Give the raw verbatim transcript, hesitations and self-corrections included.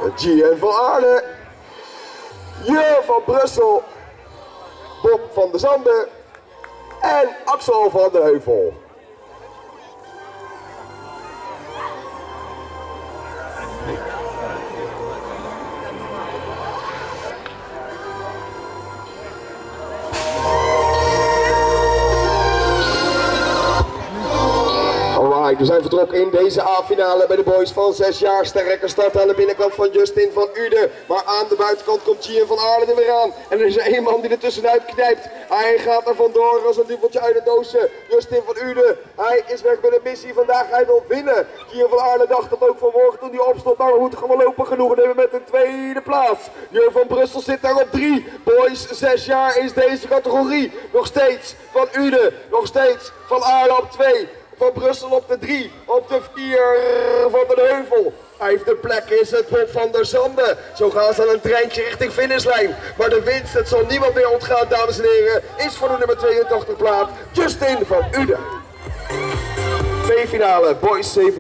Gian van Aarle, Jur van Brussel, Bob van der Zanden en Axel van der Heuvel. We zijn vertrokken in deze A-finale bij de boys van zes jaar. Sterke start aan de binnenkant van Justin van Uden. Maar aan de buitenkant komt Gian van Aarle er weer aan. En er is één man die er tussenuit knijpt. Hij gaat er vandoor als een duveltje uit de doosje. Justin van Uden, hij is weg met een missie vandaag. Hij wil winnen. Gian van Aarle dacht dat ook vanmorgen toen hij opstond. Maar we moeten gewoon lopen genoegen nemen met een tweede plaats. Jur van Brussel zit daar op drie. Boys zes jaar is deze categorie. Nog steeds van Uden. Nog steeds van Aarle op twee. Van Brussel op de drie, op de vier van de Heuvel. Vijfde plek is het Bob van der Zanden. Zo gaan ze aan een treintje richting finishlijn. Maar de winst, het zal niemand meer ontgaan, dames en heren, is voor de nummer tweeëntachtig plaats Justin van Uden. B-finale, boys zeven.